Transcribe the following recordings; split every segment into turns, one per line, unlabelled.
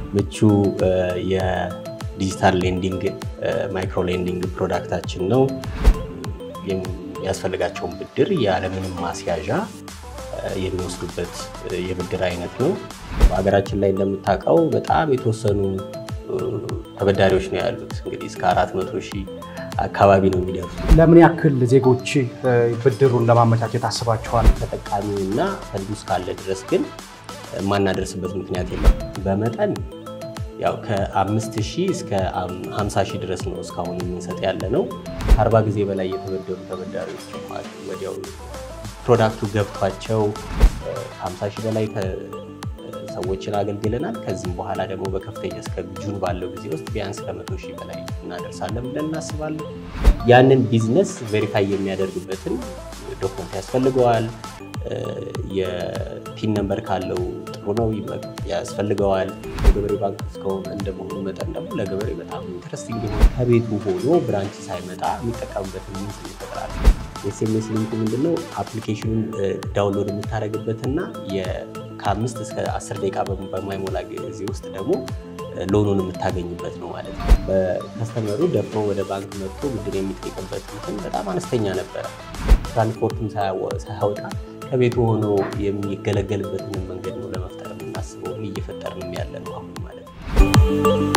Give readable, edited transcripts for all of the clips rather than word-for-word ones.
ምቹ የዲጂታል ሌንዲንግ ማይክሮ ሌንዲንግ ፕሮዳክታችን ነው። የሚያስፈልጋቸውን ብድር ያለምንም ማስያዣ የሚወስዱበት የብድር አይነት ነው። በአገራችን ላይ እንደምታውቀው በጣም የተወሰኑ ተበዳሪዎች ነው ያሉት። እንግዲህ እስከ 400,000 አካባቢ ነው የሚደርሱ።
ለምን ያክል ዜጎች ብድሩን ለማመቻቸት አስባችኋል?
ተጠቃሚውና ፈንዱ ካለ ድረስ ግን ማናደርስበት ምክንያት የለም። በመጠን ያው ከ5,000 እስከ 50,000 ድረስ ነው እስካሁን የምንሰጥ ያለ ነው። 40 ጊዜ በላይ የተበደሩ ተበዳሪዎች ማለት ወዲያው ፕሮዳክቱ ገብቷቸው 50,000 በላይ ሰዎችን አገልግለናል። ከዚህም በኋላ ደግሞ በከፍተኛ እስከ ጁን ባለው ጊዜ ውስጥ ቢያንስ ከ100,000 በላይ እናደርሳለን ብለን እናስባለን። ያንን ቢዝነስ ቬሪፋይ የሚያደርግበትን ዶክመንት ያስፈልገዋል። የቲን ነምበር ካለው ጥሩ ነው ያስፈልገዋል። የገበሬ ባንክ እስከሆነ እንደመሆኑ መጠን ደግሞ ለገበሬ በጣም ኢንትረስቲንግ የሆነ ከቤቱ ሆኖ ብራንች ሳይመጣ የሚጠቀምበትን ሚንስ ይፈጥራል። ኤስኤምኤስ ሊንኩ ምንድነው? አፕሊኬሽኑን ዳውንሎድ የምታደርግበትና ከ5 እስከ 10 ደቂቃ በማይሞላ ጊዜ ውስጥ ደግሞ ሎኑን የምታገኝበት ነው ማለት ነው። በከስተመሩ ደፍሮ ወደ ባንክ መጥቶ ብድር የሚጠይቅበት እንትን በጣም አነስተኛ ነበረ። ትራንስፖርትም ሳያወጣ ከቤቱ ሆኖ የሚገለገልበትን መንገድ ነው ለመፍጠር የምናስበው። እየፈጠርንም ያለ ነው አሁን ማለት ነው።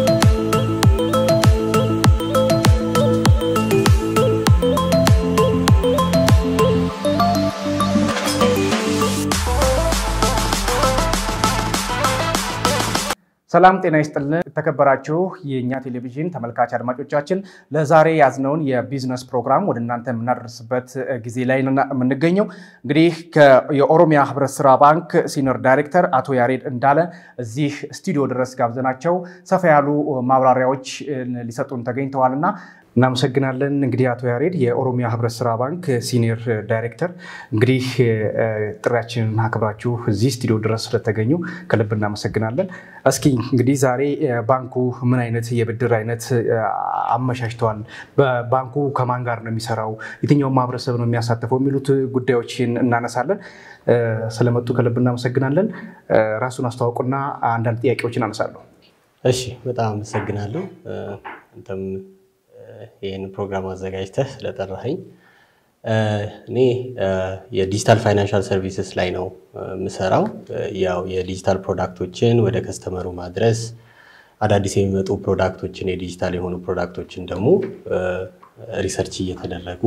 ሰላም ጤና ይስጥልን ተከበራችሁ የኛ ቴሌቪዥን ተመልካች አድማጮቻችን፣ ለዛሬ ያዝነውን የቢዝነስ ፕሮግራም ወደ እናንተ የምናደርስበት ጊዜ ላይ የምንገኘው እንግዲህ የኦሮሚያ ህብረት ስራ ባንክ ሲኒየር ዳይሬክተር አቶ ያሬድ እንዳለ እዚህ ስቱዲዮ ድረስ ጋብዘናቸው ሰፋ ያሉ ማብራሪያዎች ሊሰጡን ተገኝተዋልና እናመሰግናለን። እንግዲህ አቶ ያሬድ የኦሮሚያ ህብረት ስራ ባንክ ሲኒየር ዳይሬክተር፣ እንግዲህ ጥሪያችንን አክብራችሁ እዚህ ስቱዲዮ ድረስ ስለተገኙ ከልብ እናመሰግናለን። እስኪ እንግዲህ ዛሬ ባንኩ ምን አይነት የብድር አይነት አመቻችቷል? በባንኩ ከማን ጋር ነው የሚሰራው? የትኛው ማህበረሰብ ነው የሚያሳተፈው? የሚሉት ጉዳዮችን እናነሳለን። ስለመጡ ከልብ እናመሰግናለን። ራሱን አስተዋውቁና አንዳንድ ጥያቄዎችን አነሳለሁ።
እሺ፣ በጣም አመሰግናለሁ። አንተም ይሄን ፕሮግራም አዘጋጅተህ ስለጠራኸኝ። እኔ የዲጂታል ፋይናንሻል ሰርቪስስ ላይ ነው የምሰራው። ያው የዲጂታል ፕሮዳክቶችን ወደ ከስተመሩ ማድረስ፣ አዳዲስ የሚመጡ ፕሮዳክቶችን የዲጂታል የሆኑ ፕሮዳክቶችን ደግሞ ሪሰርች እየተደረጉ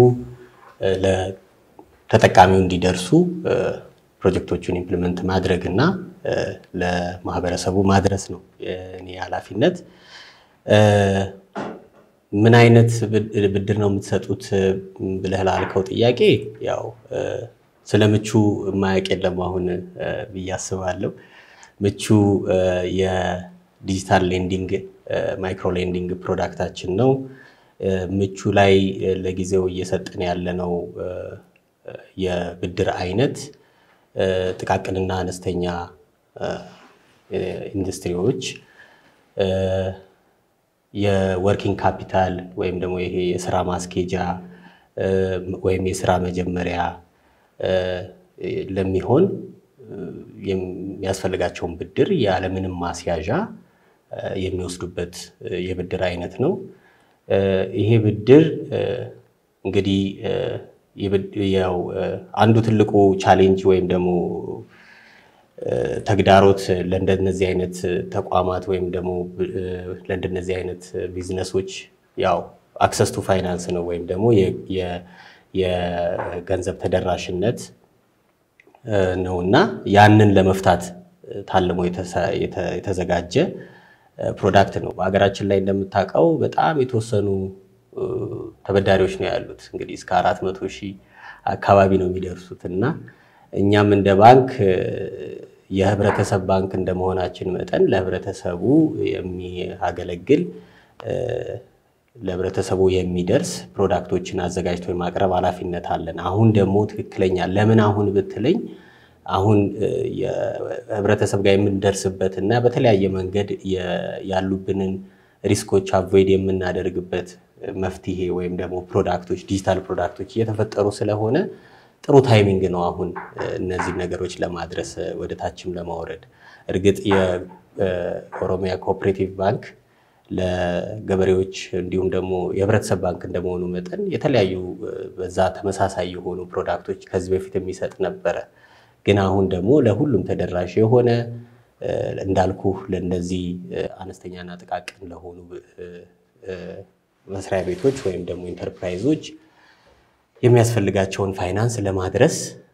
ለተጠቃሚው እንዲደርሱ ፕሮጀክቶቹን ኢምፕሊመንት ማድረግና ለማህበረሰቡ ማድረስ ነው የኔ ኃላፊነት። ምን አይነት ብድር ነው የምትሰጡት ብለህ ላልከው ጥያቄ ያው ስለምቹ ማያቅ የለም አሁን ብዬ አስባለሁ። ምቹ የዲጂታል ሌንዲንግ ማይክሮ ሌንዲንግ ፕሮዳክታችን ነው። ምቹ ላይ ለጊዜው እየሰጠን ያለነው የብድር አይነት ጥቃቅንና አነስተኛ ኢንዱስትሪዎች የወርኪንግ ካፒታል ወይም ደግሞ ይሄ የሥራ ማስኬጃ ወይም የሥራ መጀመሪያ ለሚሆን የሚያስፈልጋቸውን ብድር ያለምንም ማስያዣ የሚወስዱበት የብድር አይነት ነው። ይሄ ብድር እንግዲህ ያው አንዱ ትልቁ ቻሌንጅ ወይም ደግሞ ተግዳሮት ለእንደነዚህ አይነት ተቋማት ወይም ደግሞ ለእንደነዚህ አይነት ቢዝነሶች ያው አክሰስ ቱ ፋይናንስ ነው ወይም ደግሞ የገንዘብ ተደራሽነት ነውና ያንን ለመፍታት ታልሞ የተዘጋጀ ፕሮዳክት ነው። በአገራችን ላይ እንደምታውቀው በጣም የተወሰኑ ተበዳሪዎች ነው ያሉት። እንግዲህ እስከ 400,000 አካባቢ ነው የሚደርሱትና እኛም እንደ ባንክ የህብረተሰብ ባንክ እንደመሆናችን መጠን ለህብረተሰቡ የሚያገለግል ለህብረተሰቡ የሚደርስ ፕሮዳክቶችን አዘጋጅቶ የማቅረብ ኃላፊነት አለን። አሁን ደግሞ ትክክለኛ ለምን አሁን ብትለኝ አሁን የህብረተሰብ ጋር የምንደርስበትና በተለያየ መንገድ ያሉብንን ሪስኮች አቮይድ የምናደርግበት መፍትሄ ወይም ደግሞ ፕሮዳክቶች ዲጂታል ፕሮዳክቶች እየተፈጠሩ ስለሆነ ጥሩ ታይሚንግ ነው አሁን እነዚህ ነገሮች ለማድረስ ወደ ታችም ለማውረድ። እርግጥ ኦሮሚያ ኮኦፕሬቲቭ ባንክ ለገበሬዎች እንዲሁም ደግሞ የህብረተሰብ ባንክ እንደመሆኑ መጠን የተለያዩ በዛ ተመሳሳይ የሆኑ ፕሮዳክቶች ከዚህ በፊት የሚሰጥ ነበር ግን አሁን ደግሞ ለሁሉም ተደራሽ የሆነ እንዳልኩ ለነዚህ አነስተኛና ጥቃቅን ለሆኑ መስሪያ ቤቶች ወይም ደግሞ ኢንተርፕራይዞች የሚያስፈልጋቸውን ፋይናንስ ለማድረስ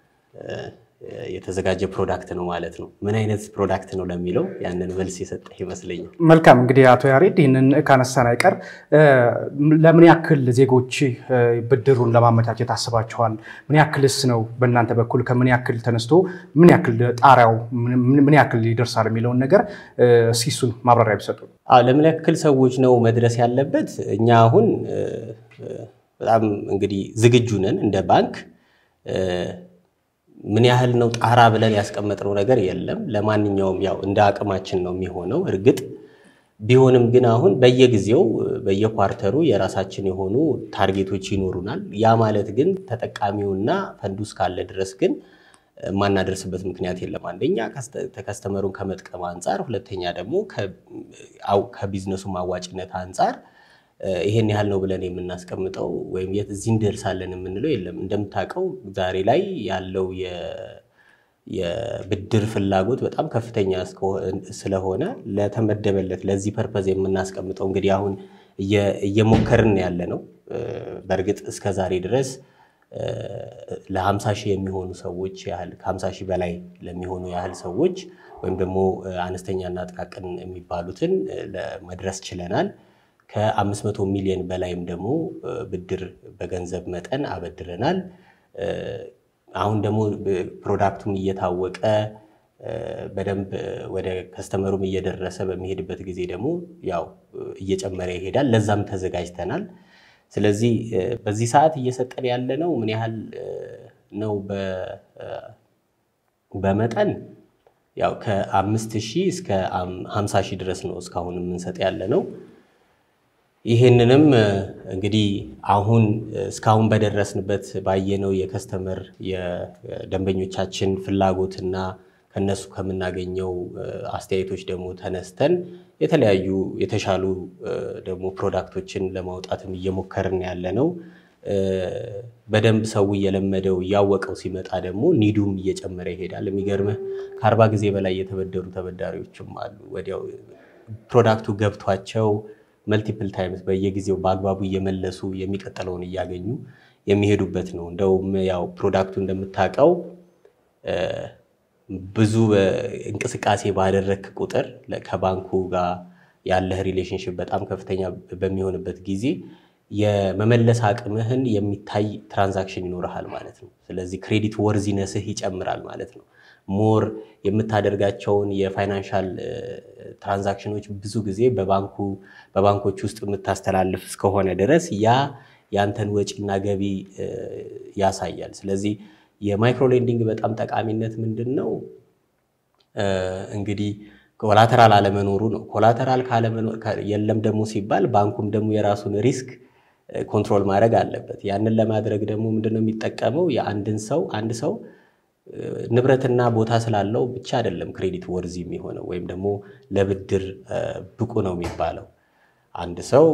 የተዘጋጀ ፕሮዳክት ነው ማለት ነው ምን አይነት ፕሮዳክት ነው ለሚለው ያንን መልስ የሰጠ ይመስለኛል
መልካም እንግዲህ አቶ ያሬድ ይሄንን ካነሳን አይቀር ለምን ያክል ዜጎች ብድሩን ለማመቻቸት አስባቸዋል ምን ያክልስ ነው በእናንተ በኩል ከምን ያክል ተነስቶ ምን ያክል ጣሪያው ምን ያክል ይደርሳል የሚለው ነገር ሲሱን ማብራሪያ ቢሰጡ
ለምን ያክል ሰዎች ነው መድረስ ያለበት እኛ አሁን በጣም እንግዲህ ዝግጁ ነን እንደ ባንክ ምን ያህል ነው ጣራ ብለን ያስቀመጥነው ነገር የለም ለማንኛውም ያው እንደ አቅማችን ነው የሚሆነው እርግጥ ቢሆንም ግን አሁን በየጊዜው በየኳርተሩ የራሳችን የሆኑ ታርጌቶች ይኖሩናል ያ ማለት ግን ተጠቃሚውና ፈንዱስ ካለ ድረስ ግን ማናደርስበት ምክንያት የለም አንደኛ ከስተመሩን ከመጥቀም አንፃር ሁለተኛ ደግሞ ከቢዝነሱ ማዋጭነት አንፃር ይሄን ያህል ነው ብለን የምናስቀምጠው ወይም እዚህ እንደርሳለን የምንለው የለም እንደምታውቀው ዛሬ ላይ ያለው የብድር ፍላጎት በጣም ከፍተኛ ስለሆነ ለተመደበለት ለዚህ ፐርፐዝ የምናስቀምጠው እንግዲህ አሁን እየሞከርን ያለ ነው በርግጥ እስከ ዛሬ ድረስ ለ50 ሺህ የሚሆኑ ሰዎች ያህል ከ50 ሺህ በላይ ለሚሆኑ ያህል ሰዎች ወይም ደግሞ አነስተኛና ጥቃቅን የሚባሉትን ለመድረስ ችለናል ከ500 ሚሊዮን በላይም ደግሞ ብድር በገንዘብ መጠን አበድረናል አሁን ደግሞ ፕሮዳክቱን እየታወቀ በደንብ ወደ ከስተመሩም እየደረሰ በሚሄድበት ጊዜ ደግሞ ያው እየጨመረ ይሄዳል ለዛም ተዘጋጅተናል ስለዚህ በዚህ ሰዓት እየሰጠን ያለ ነው ምን ያህል ነው በመጠን ያው ከ5000 እስከ 50000 ድረስ ነው እስካሁን የምንሰጥ ያለ ነው ይሄንንም እንግዲህ አሁን እስካሁን በደረስንበት ባየነው የከስተመር የደንበኞቻችን ፍላጎትና ከነሱ ከምናገኘው አስተያየቶች ደግሞ ተነስተን የተለያዩ የተሻሉ ደግሞ ፕሮዳክቶችን ለማውጣትም እየሞከርን ያለ ነው በደንብ ሰው እየለመደው ያወቀው ሲመጣ ደግሞ ኒዱም እየጨመረ ይሄዳል የሚገርምህ ከ40 ጊዜ በላይ የተበደሩ ተበዳሪዎችም አሉ ወዲያው ፕሮዳክቱ ገብቷቸው መልቲፕል ታይምስ በየጊዜው በአግባቡ እየመለሱ የሚቀጥለውን ያገኙ የሚሄዱበት ነው እንደውም ያው ፕሮዳክቱ እንደምታቀው ብዙ እንቅስቃሴ ባደረክ ቁጥር ከባንኩ ጋር ያለ ሪሌሽንሺፕ በጣም ከፍተኛ በሚሆንበት ጊዜ የመመለስ አቅምህን የሚታይ ትራንዛክሽን ይኖርሃል ማለት ነው ስለዚህ ክሬዲት ወርዚነስህ ይጨምራል ማለት ነው ሞር የምታደርጋቸውን የፋይናንሻል ትራንዛክሽኖች ብዙ ጊዜ በባንኮች ውስጥ የምታስተላልፍ እስከሆነ ድረስ ያንተን ወጪና ገቢ ያሳያል ስለዚህ የማይክሮ ሌንዲንግ በጣም ጠቃሚነት ምንድነው እንግዲህ ኮላተራል አለመኖሩ ነው ኮላተራል ካለመኖር የለም ደግሞ ሲባል ባንኩም ደግሞ የራሱን ሪስክ ኮንትሮል ማድረግ አለበት ያንን ለማድረግ ደግሞ ምንድነው የሚጠቀመው አንድ ሰው ንብረትና ቦታ ስላለው ብቻ አይደለም ክሬዲት ወርዚ የሚሆነው ወይም ደግሞ ለብድር ብቁ ነው የሚባለው አንድ ሰው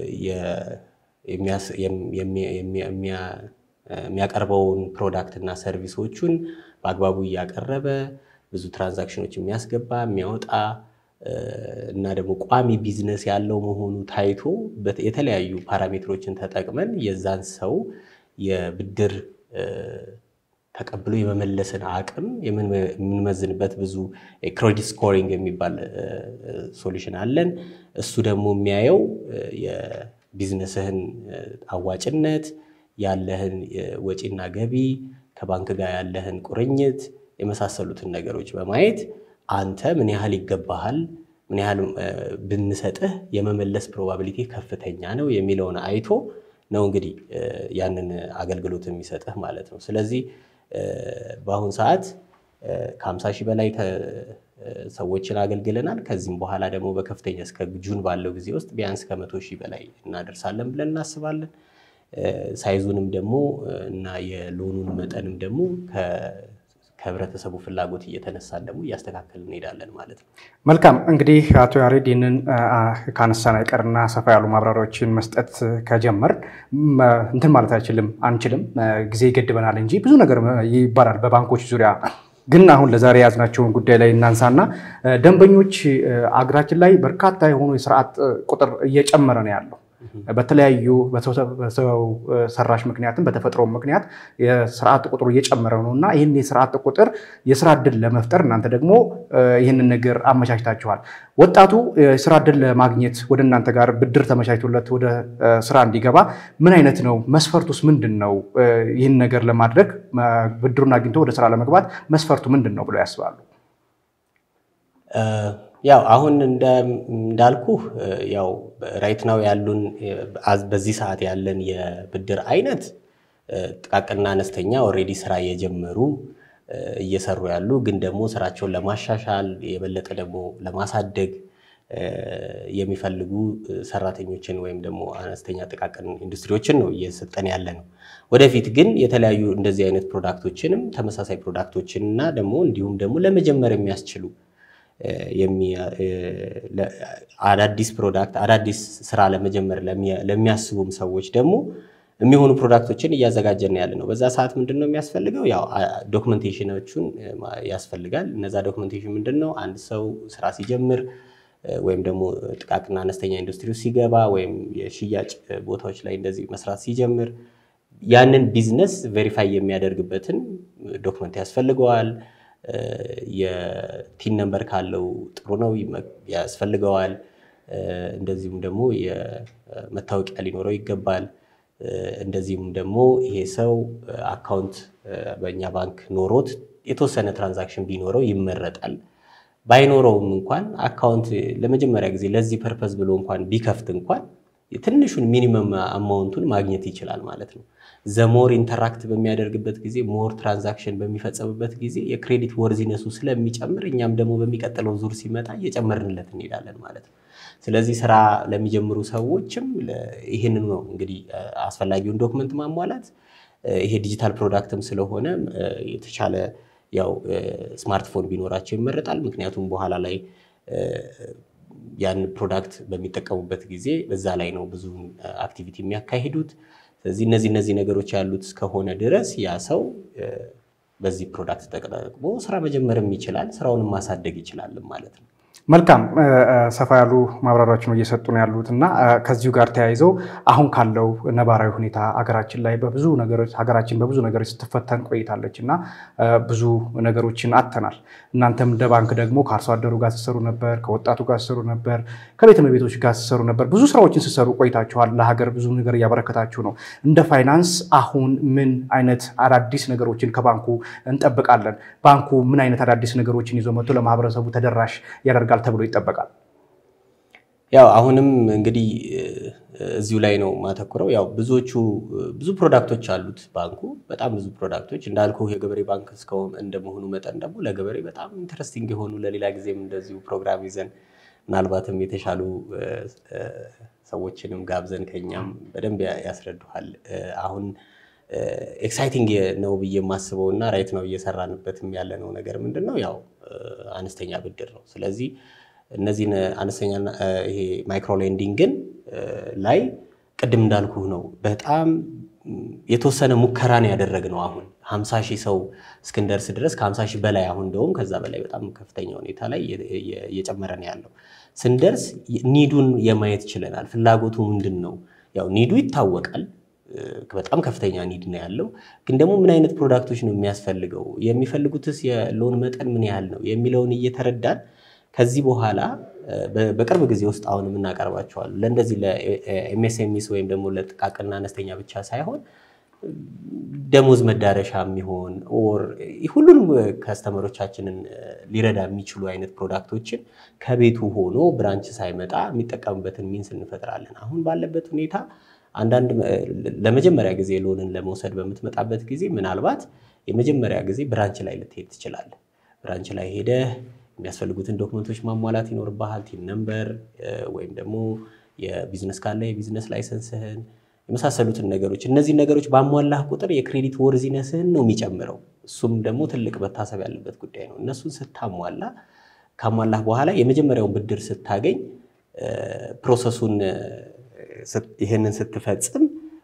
የሚያቀርበውን ፕሮዳክትና ሰርቪሶቹን በአግባቡ ያቀረበ ብዙ ትራንዛክሽኖች የሚያስገባ የሚያወጣ እና ደግሞ ቋሚ ቢዝነስ ያለው መሆኑ ታይቶ የተለያዩ ፓራሜትሮችን ተጠቅመን የዛን ሰው የብድር ተቀብሎ የመመለስን አቅም የምንመዝንበት ብዙ ክሬዲት ስኮሪንግ የሚባል ሶሉሽን አለን እሱ ደግሞ የሚያየው የቢዝነስህን አዋጭነት ያለህን ወጪና ገቢ ከባንክ ጋር ያለህን ቁርኝት የመሳሰሉትን ነገሮች በማየት አንተ ምን ያህል ይገባሃል ምን ያህል ብንሰጥህ የመመለስ ፕሮባቢሊቲ ከፍተኛ ነው የሚለውን አይቶ ነው እንግዲህ ያንን አገልግሎት የሚሰጥህ ማለት ነው ስለዚህ በአሁን ሰዓት ከ50 ሺህ በላይ ሰዎችን አገልግለናል ከዚህም በኋላ ደግሞ በከፍተኛ እስከ ጁን ባለው ጊዜ ውስጥ ቢያንስ ከ100 ሺህ በላይ እናደርሳለን ብለን እናስባለን ሳይዙንም ደግሞ እና የሎኑን መጠንም ደግሞ ከህብረተሰቡ ፍላጎት እየተነሳን ደግሞ እያስተካከልን እንሄዳለን ማለት ነው።
መልካም እንግዲህ አቶ ያሬድ ይህንን ካነሳን አይቀርና ሰፋ ያሉ ማብራሪያዎችን መስጠት ከጀመር እንትን ማለት አንችልም ጊዜ ይገድበናል እንጂ ብዙ ነገር ይባላል በባንኮች ዙሪያ። ግን አሁን ለዛሬ ያዝናቸውን ጉዳይ ላይ እናንሳና ደንበኞች አገራችን ላይ በርካታ የሆኑ የስርዓት ቁጥር እየጨመረ ነው ያለው። በተለያዩ በሰው ሰራሽ ምክንያትም በተፈጥሮ ምክንያት የስርዓት ቁጥሩ እየጨመረ ነውና ይሄን የስርዓት ቁጥር የስራ ዕድል ለመፍጠር እናንተ ደግሞ ይሄንን ነገር አመቻችታችኋል። ወጣቱ የስራ ዕድል ለማግኘት ወደ እናንተ ጋር ብድር ተመቻችቶለት ወደ ስራ እንዲገባ ምን አይነት ነው መስፈርቱስ ምንድነው? ይሄን ነገር ለማድረግ ብድሩን አግኝቶ ወደ ስራ ለመግባት መስፈርቱ ምንድነው ብለው ያስባሉ?
ያው አሁን እንዳልኩ ያው ራይት ናው ያሉን በዚህ ሰዓት ያለን የብድር አይነት ጥቃቅንና አነስተኛ ኦሬዲ ስራ የጀመሩ እየሰሩ ያሉ ግን ደግሞ ስራቸውን ለማሻሻል የበለጠ ደግሞ ለማሳደግ የሚፈልጉ ሰራተኞችን ወይም ደግሞ አነስተኛ ጥቃቅን ኢንዱስትሪዎችን ነው እየሰጠን ያለነው። ወደፊት ግን የተለያዩ እንደዚህ አይነት ፕሮዳክቶችንም ተመሳሳይ ፕሮዳክቶችንና ደግሞ እንዲሁም ደግሞ ለመጀመር የሚያስችሉ አዳዲስ ፕሮዳክት አዳዲስ ስራ ለመጀመር ለሚያስቡም ሰዎች ደግሞ የሚሆኑ ፕሮዳክቶችን እያዘጋጀን ያለነው። በዛ ሰዓት ምንድነው የሚያስፈልገው? ያው ዶክመንቴሽኖቹን ያስፈልጋል። እነዛ ዶክመንቴሽን ምንድነው? አንድ ሰው ስራ ሲጀምር ወይም ደግሞ ጥቃቅንና አነስተኛ ኢንዱስትሪ ሲገባ ወይም የሽያጭ ቦታዎች ላይ እንደዚህ መስራት ሲጀምር ያንን ቢዝነስ ቬሪፋይ የሚያደርግበትን ዶክመንት ያስፈልገዋል። የቲን ነምበር ካለው ጥሩ ነው ያስፈልገዋል። እንደዚሁም ደግሞ የመታወቂያ ሊኖረው ይገባል። እንደዚሁም ደግሞ ይሄ ሰው አካውንት በእኛ ባንክ ኖሮት የተወሰነ ትራንዛክሽን ቢኖረው ይመረጣል። ባይኖረውም እንኳን አካውንት ለመጀመሪያ ጊዜ ለዚህ ፐርፐዝ ብሎ እንኳን ቢከፍት እንኳን ትንሹን ሚኒመም አማውንቱን ማግኘት ይችላል ማለት ነው። ዘሞር ኢንተራክት በሚያደርግበት ጊዜ ሞር ትራንዛክሽን በሚፈጸምበት ጊዜ የክሬዲት ወርዚነሱ ስለሚጨምር እኛም ደግሞ በሚቀጥለው ዙር ሲመጣ እየጨመርንለት እንሄዳለን ማለት ነው። ስለዚህ ስራ ለሚጀምሩ ሰዎችም ይሄንን ነው እንግዲህ አስፈላጊውን ዶክመንት ማሟላት። ይሄ ዲጂታል ፕሮዳክትም ስለሆነ የተሻለ ያው ስማርትፎን ቢኖራቸው ይመረጣል። ምክንያቱም በኋላ ላይ ያን ፕሮዳክት በሚጠቀሙበት ጊዜ በዛ ላይ ነው ብዙ አክቲቪቲ የሚያካሂዱት። ስለዚህ እነዚህ ነገሮች ያሉት እስከሆነ ድረስ ያ ሰው በዚህ ፕሮዳክት ተጠቅሞ ስራ መጀመርም ይችላል፣ ስራውንም ማሳደግ ይችላል ማለት ነው።
መልካም ሰፋ ያሉ ማብራሪያዎችን እየሰጡን ያሉትና ከዚሁ ጋር ተያይዘው አሁን ካለው ነባራዊ ሁኔታ ሀገራችን በብዙ ነገሮች ስትፈተን ቆይታለችና ብዙ ነገሮችን አጥተናል። እናንተም እንደ ባንክ ደግሞ ከአርሶ አደሩ ጋር ሲሰሩ ነበር፣ ከወጣቱ ጋር ሲሰሩ ነበር፣ ከቤተ እመቤቶች ጋር ሲሰሩ ነበር። ብዙ ስራዎችን ሲሰሩ ቆይታችኋል። ለሀገር ብዙ ነገር እያበረከታችሁ ነው። እንደ ፋይናንስ አሁን ምን አይነት አዳዲስ ነገሮችን ከባንኩ እንጠብቃለን? ባንኩ ምን አይነት አዳዲስ ነገሮችን ይዞ መጥቶ ለማህበረሰቡ ተደራሽ ያደርጋል ተብሎ ይጠበቃል?
ያው አሁንም እንግዲህ እዚሁ ላይ ነው ማተኩረው። ያው ብዙ ፕሮዳክቶች አሉት ባንኩ፣ በጣም ብዙ ፕሮዳክቶች እንዳልኩ የገበሬ ባንክ እስከሆነ እንደመሆኑ መጠን ደግሞ ለገበሬ በጣም ኢንተረስቲንግ የሆኑ ለሌላ ጊዜም እንደዚሁ ፕሮግራም ይዘን ምናልባትም የተሻሉ ሰዎችንም ጋብዘን ከኛም በደንብ ያስረዱሃል። አሁን ኤክሳይቲንግ ነው ብዬ የማስበውና ራይት ነው እየሰራንበትም ያለነው ነገር ምንድነው? ያው አነስተኛ ብድር ነው። ስለዚህ እነዚህን አነስተኛ ይሄ ማይክሮ ሌንዲንግን ላይ ቅድም እንዳልኩህ ነው በጣም የተወሰነ ሙከራን ያደረግነው። አሁን 50,000 ሰው እስክንደርስ ድረስ ከ50,000 በላይ አሁን እንደውም ከዛ በላይ በጣም ከፍተኛ ሁኔታ ላይ እየጨመረ ነው ያለው። ስንደርስ ኒዱን የማየት ይችላል። ፍላጎቱ ምንድነው? ያው ኒዱ ይታወቃል። በጣም ከፍተኛ ኒድ ነው ያለው። ግን ደግሞ ምን አይነት ፕሮዳክቶች ነው የሚያስፈልገው? የሚፈልጉትስ የሎን መጠን ምን ያህል ነው የሚለውን እየተረዳን ከዚህ በኋላ በቅርብ ጊዜ ውስጥ አሁን እናቀርባቸዋለን። ለእንደዚህ ለኤምኤስኤምኢስ ወይም ደግሞ ለጥቃቅንና አነስተኛ ብቻ ሳይሆን ደሞዝ መዳረሻ የሚሆን ኦር ሁሉንም ከስተመሮቻችንን ሊረዳ የሚችሉ አይነት ፕሮዳክቶችን ከቤቱ ሆኖ ብራንች ሳይመጣ የሚጠቀምበትን ሚንስ እንፈጥራለን። አሁን ባለበት ሁኔታ አንዳንድ ለመጀመሪያ ጊዜ ሎንን ለመውሰድ በምትመጣበት ጊዜ ምናልባት የመጀመሪያ ጊዜ ብራንች ላይ ልትሄድ ትችላለህ። ብራንች ላይ ሄደህ የሚያስፈልጉትን ዶክመንቶች ማሟላት ይኖርብሃል። ቲን ነምበር ወይም ደግሞ የቢዝነስ ካለ የቢዝነስ ላይሰንስህን የመሳሰሉትን ነገሮች እነዚህ ነገሮች ባሟላህ ቁጥር የክሬዲት ወርዚነስህን ነው የሚጨምረው። እሱም ደግሞ ትልቅ መታሰብ ያለበት ጉዳይ ነው እነሱን ስታሟላ ካሟላህ በኋላ የመጀመሪያውን ብድር ስታገኝ ፕሮሰሱን ይሄንን ስትፈጽም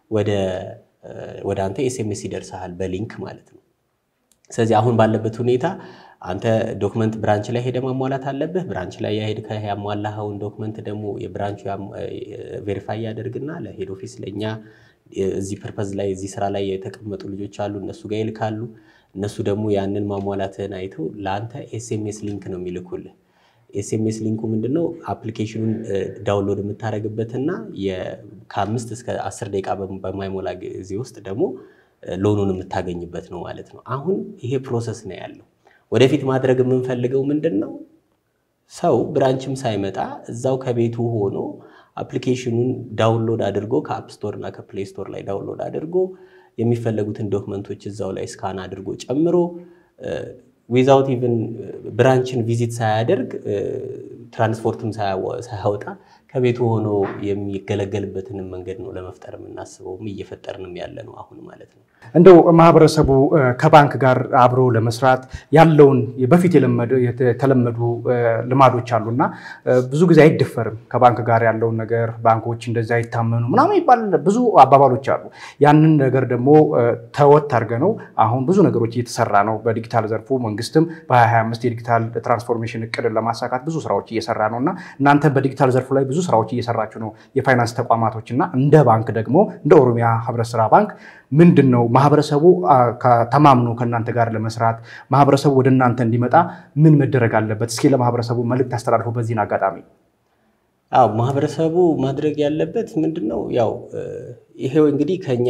ወደ አንተ ኤስኤምኤስ ይደርሳል በሊንክ ማለት ነው ስለዚህ አሁን ባለበት ሁኔታ አንተ ዶክመንት ብራንች ላይ ሄደ ማሟላት አለብህ ብራንች ላይ ያሄድከ ያሟላኸውን ዶክመንት ደግሞ የብራንቹ ቬሪፋይ ያደርግና ለሄድ ኦፊስ ለኛ እዚህ ፐርፐዝ ላይ እዚህ ስራ ላይ የተቀመጡ ልጆች አሉ እነሱ ጋር ይልካሉ እነሱ ደግሞ ያንን ማሟላትን አይተው ለአንተ ኤስኤምኤስ ሊንክ ነው የሚልኩልህ ኤስኤምኤስ ሊንኩ ምንድነው አፕሊኬሽኑን ዳውንሎድ የምታረግበትና ከ5 እስከ 10 ደቂቃ በማይሞላ ጊዜ ውስጥ ደግሞ ሎኑን የምታገኝበት ነው ማለት ነው አሁን ይሄ ፕሮሰስ ነው ያለው ወደፊት ማድረግ የምንፈልገው ምንድነው ሰው ብራንችም ሳይመጣ እዛው ከቤቱ ሆኖ አፕሊኬሽኑን ዳውንሎድ አድርጎ ከአፕ ስቶር እና ከፕሌይ ስቶር ላይ ዳውንሎድ አድርጎ የሚፈልጉትን ዶክመንቶች እዛው ላይ ስካን አድርጎ ጨምሮ without even ብራንችን ቪዚት ሳያደርግ ትራንስፖርትም ሳያወጣ ከቤቱ ሆኖ የሚገለገልበትን መንገድ ነው ለመፍጠር እናስበውም እየፈጠርንም ያለ ነው አሁን ማለት ነው
እንደው ማህበረሰቡ ከባንክ ጋር አብሮ ለመስራት ያለውን በፊት የተለመዱ ልማዶች አሉና ብዙ ጊዜ አይደፈርም ከባንክ ጋር ያለውን ነገር ባንኮች እንደዛ አይታመኑ ምናምን ይባል ብዙ አባባሎች አሉ ያንን ነገር ደግሞ ተወት አድርገነው አሁን ብዙ ነገሮች እየተሰራ ነው በዲጂታል ዘርፉ መንግስትም በ2025 የዲጂታል ትራንስፎርሜሽን እቅድ ለማሳካት ብዙ ስራዎች እየሰራ ነውና እናንተ በዲጂታል ዘርፉ ላይ ብዙ ስራዎች እየሰራችሁ ነው የፋይናንስ ተቋማቶችና እንደ ባንክ ደግሞ እንደ ኦሮሚያ ህብረት ስራ ባንክ ምንድነው ማህበረሰቡ ተማምኖ ከናንተ ጋር ለመስራት ማህበረሰቡ ወደ እናንተ እንዲመጣ ምን መደረግ አለበት እስኪ ለማህበረሰቡ መልእክት አስተላልፉ በዚህን አጋጣሚ
ማህበረሰቡ ማድረግ ያለበት ምንድነው ያው ይሄው እንግዲህ ከኛ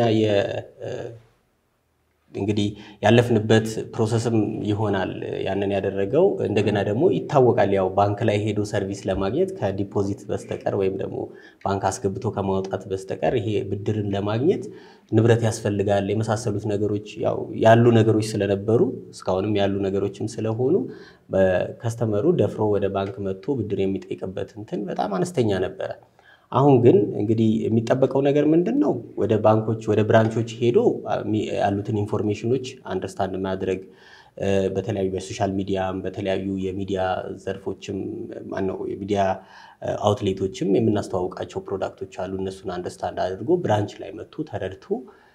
እንግዲህ ያለፍንበት ፕሮሰስም ይሆናል ያንን ያደረገው እንደገና ደግሞ ይታወቃል ያው ባንክ ላይ ሄዶ ሰርቪስ ለማግኘት ከዲፖዚት በስተቀር ወይም ደግሞ ባንክ አስገብቶ ከማውጣት በስተቀር ይሄ ብድርን ለማግኘት ንብረት ያስፈልጋል የመሳሰሉት ነገሮች ያው ያሉ ነገሮች ስለነበሩ እስካሁንም ያሉ ነገሮችም ስለሆኑ በከስተመሩ ደፍሮ ወደ ባንክ መጥቶ ብድር የሚጠይቅበት እንትን በጣም አነስተኛ ነበር አሁን ግን እንግዲህ የሚጠበቀው ነገር ምንድነው ወደ ባንኮች ወደ ብራንቾች ሄዶ ያሉትን ኢንፎርሜሽኖች አንደርስታንድ ማድረግ በተለያዩ በሶሻል ሚዲያም በተለያዩ የሚዲያ ዘርፎችም ማነው የሚዲያ አውትሌቶችም የምናስተዋውቃቸው ፕሮዳክቶች አሉ እነሱን አንደርስታንድ አድርጎ ብራንች ላይ መጥቶ ተረድቶ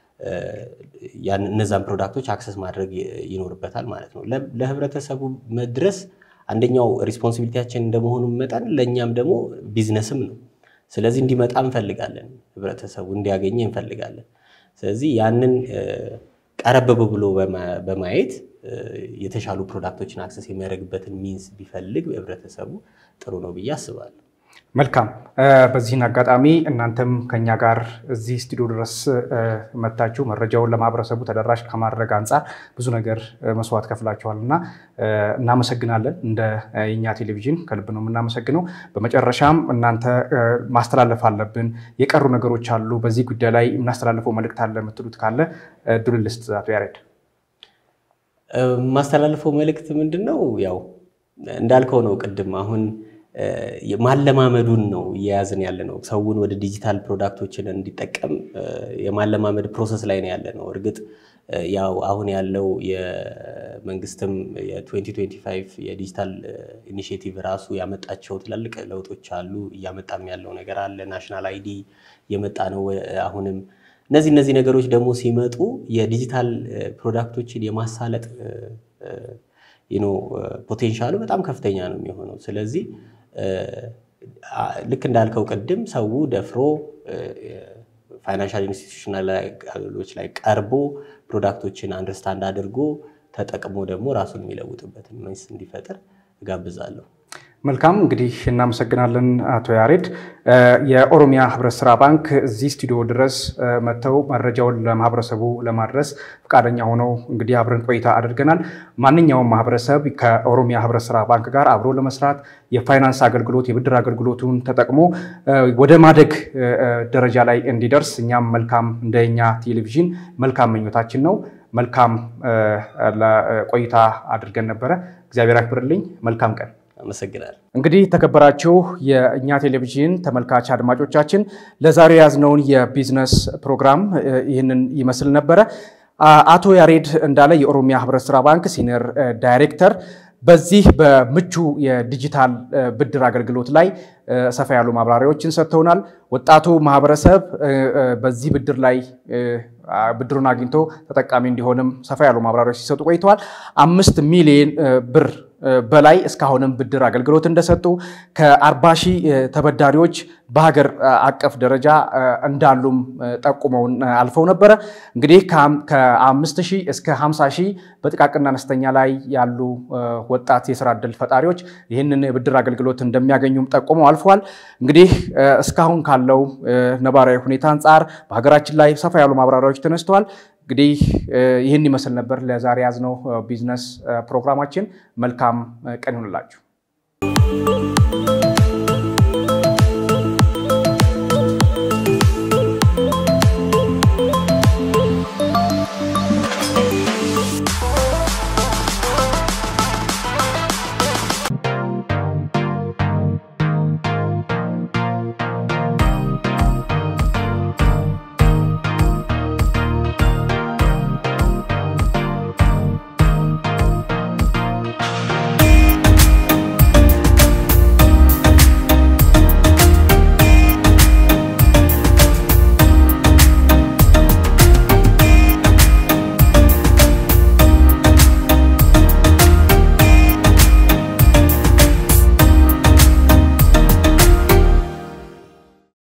እነዛን ፕሮዳክቶች አክሰስ ማድረግ ይኖርበታል ማለት ነው ለህብረተሰቡ መድረስ አንደኛው ሪስፖንሲቢሊቲያችን እንደመሆኑ መጠን ለኛም ደግሞ ቢዝነስም ነው ስለዚህ እንዲመጣ እንፈልጋለን ህብረተሰቡ እንዲያገኝ እንፈልጋለን ስለዚህ ያንን ቀረበ ብሎ በማየት የተሻሉ ፕሮዳክቶችን አክሰስ የሚያደርግበትን ሚንስ ቢፈልግ ህብረተሰቡ ጥሩ ነው ብዬ አስባለሁ
መልካም በዚህን አጋጣሚ እናንተም ከኛ ጋር እዚህ ስቱዲዮ ድረስ መጣችሁ መረጃውን ለማህበረሰቡ ተደራሽ ከማድረግ አንፃር ብዙ ነገር መስዋዕት ከፍላችኋልና እናመሰግናለን እንደ የኛ ቴሌቪዥን ከልብ ነው እናመሰግነው በመጨረሻም እናንተ ማስተላለፍ አለብን የቀሩ ነገሮች አሉ በዚህ ጉዳይ ላይ እናስተላልፈው መልእክት አለ የምትሉት ካለ ድልልስት አቶ ያሬድ
ማስተላለፈው መልእክት ምንድነው ያው እንዳልከው ነው ቅድም አሁን የማለማመዱን ነው ያያዝን ያለ ነው ሰውን ወደ ዲጂታል ፕሮዳክቶችን እንዲጠቀም የማለማመድ ፕሮሰስ ላይ ነው ያለ ነው እርግጥ ያው አሁን ያለው የመንግስትም የ2025 የዲጂታል ኢኒሺዬቲቭ ራሱ ያመጣቸው ትላልቅ ለውጦች አሉ ያመጣም ያለው ነገር አለ ናሽናል አይዲ የመጣ ነው አሁንም እነዚህ ነገሮች ደግሞ ሲመጡ የዲጂታል ፕሮዳክቶችን የማሳለጥ ፖቴንሻሉ በጣም ከፍተኛ ነው የሚሆነው ስለዚህ ልክ እንዳልከው ቀደም ሰው ደፍሮ ፋይናንሻል ኢንስቲትዩሽናሎች ላይ ቀርቦ ፕሮዳክቶችን አንደርስታንድ አድርጎ ተጠቅሞ ደግሞ ራሱን የሚለውጥበትን መንስ እንዲፈጠር ጋብዛለሁ
መልካም እንግዲህ እናመሰግናለን አቶ ያሬድ የኦሮሚያ ህብረት ስራ ባንክ እዚህ ስቱዲዮ ድረስ መተው መረጃውን ለማህበረሰቡ ለማድረስ ፈቃደኛ ሆነው እንግዲህ አብረን ቆይታ አድርገናል ማንኛውም ማህበረሰብ ከኦሮሚያ ህብረት ስራ ባንክ ጋር አብሮ ለመስራት የፋይናንስ አገልግሎት የብድር አገልግሎቱን ተጠቅሞ ወደ ማደግ ደረጃ ላይ እንዲደርስ እኛም መልካም እንደኛ ቴሌቪዥን መልካም ምኞታችን ነው መልካም ቆይታ አድርገን ነበር እግዚአብሔር ያክብርልኝ መልካም ቀን
አመሰግናለሁ
እንግዲህ ተከበራችሁ የኛ ቴሌቪዥን ተመልካች አድማጮቻችን ለዛሬ ያዝነውን የቢዝነስ ፕሮግራም ይህንን ይመስል ነበር አቶ ያሬድ እንዳለ የኦሮሚያ ህብረት ስራ ባንክ ሲኒየር ዳይሬክተር በዚህ በምቹ የዲጂታል ብድር አገልግሎት ላይ ሰፋ ያሉ ማብራሪያዎችን ሰጥተውናል። ወጣቱ ማህበረሰብ በዚህ ብድር ላይ ብድሩን አግኝቶ ተጠቃሚ እንዲሆንም ሰፋ ያሉ ማብራሪያዎች ሲሰጡ ቆይተዋል። 5 ሚሊዮን ብር በላይ እስካሁንም ብድር አገልግሎት እንደሰጡ ከ40,000 ተበዳሪዎች በሀገር አቀፍ ደረጃ እንዳሉም ጠቁመውን አልፈው ነበር። እንግዲህ ከ5,000 እስከ 50,000 በጥቃቅንና አነስተኛ ላይ ያሉ ወጣት የሥራ ዕድል ፈጣሪዎች ይህንን የብድር አገልግሎት እንደሚያገኙም ጠቁመው አልፈዋል። እንግዲህ እስካሁን ካለው ነባራዊ ሁኔታ አንፃር በሀገራችን ላይ ሰፋ ያሉ ማብራሪያዎች ተነስተዋል። እንግዲህ ይህን ይመስል ነበር ለዛሬ ያዝነው ቢዝነስ ፕሮግራማችን። መልካም ቀን ይሁንላችሁ።